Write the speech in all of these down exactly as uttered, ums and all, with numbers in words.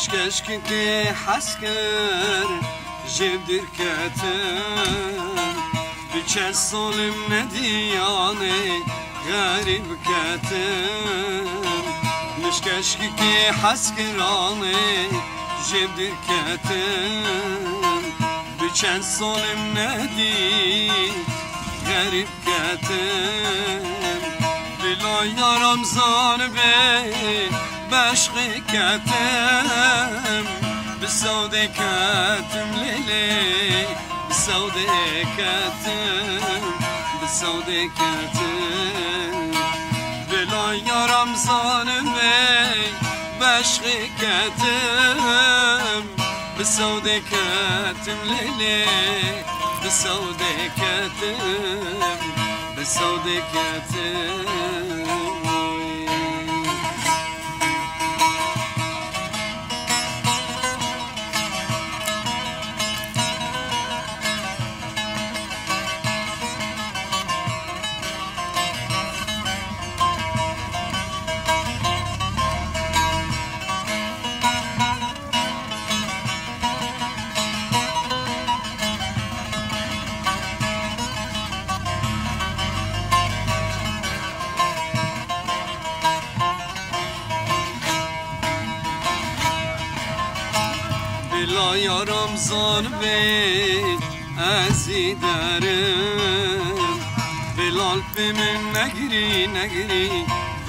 كشكي حسكر جيب دركتم بچه ظلم ندیانه غریب کتم مش كشكي حسكرانه جيب دركتم بچه ظلم ندی غریب کتم بلا یارم زان به بشق کتم بسوده کتم لیلی بسوده کتم بسوده کتم بلا یارم زانمه بشق کتم بسوده کتم لیلی بسوده کتم بسوده کتم بلا یارم زان به ازی درم بلال به من نگری نگری و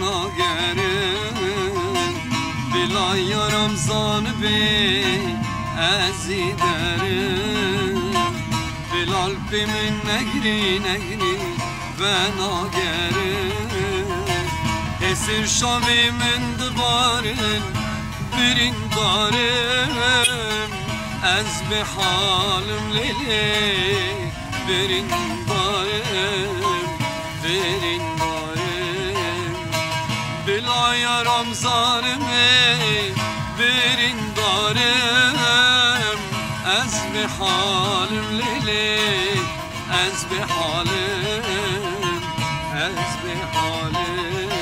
ناگرم بلا یارم زان به ازی درم بلال به من نگری نگری و ناگرم اسر شاوی من دبارن برین دارم از به حالم لیلی برین دارم برین دارم بلا یارم زارمه برین دارم از به حالم لیلی از به حالم از به حالم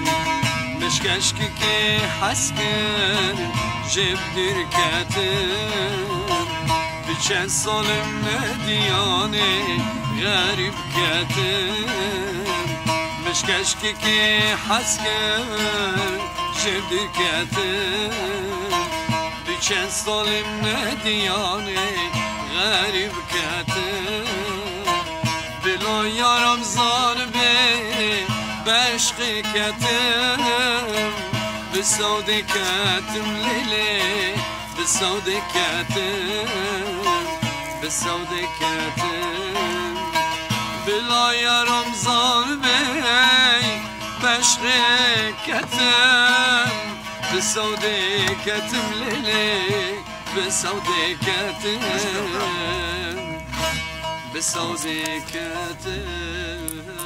كشكي حسكر جيب دركتم بچه ظلم ندياني غريب كتم مش كشكي حسكر جيب دركتم بچه ظلم ندياني غريب كتم بلا يارم ظالمي بشق کتم بسوده کتم لیلی بسوده کتم بسوده کتم بلا یارم زان بی بشق کتم بسوده کتم لیلی بسوده کتم بسوده کتم